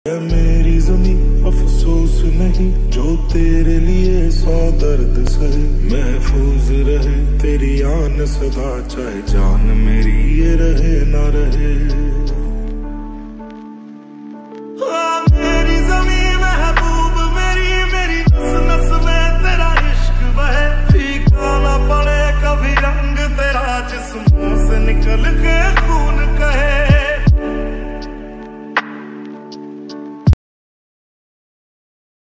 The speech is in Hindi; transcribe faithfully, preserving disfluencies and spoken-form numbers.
मेरी ज़मीं अफसोस नहीं जो तेरे लिए सौ दर्द सहे, महफूज रहे तेरी आन सदा, चाहे जान मेरी ये रहे ना रहे। मेरी ज़मीं महबूब मेरी, मेरी नस नस में तेरा इश्क बहे, फीका ना पड़े कभी रंग तेरा जिस्मों से निकल के।